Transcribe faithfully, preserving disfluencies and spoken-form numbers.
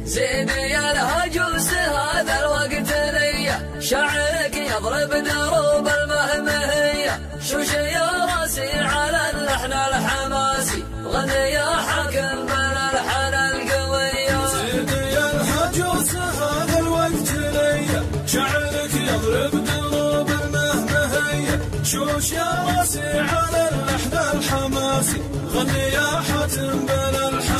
زيني يا الهجوس هذا الوقت ليا، شعرك يضرب دروب المهمهية، شوش يا راسي على اللحن الحماسي، غني يا حاكم بالالحان القوية. زيني يا الهجوس هذا الوقت ليا، شعرك يضرب دروب المهمهية، شوش يا راسي على اللحن الحماسي، غني يا حاتم بالالحان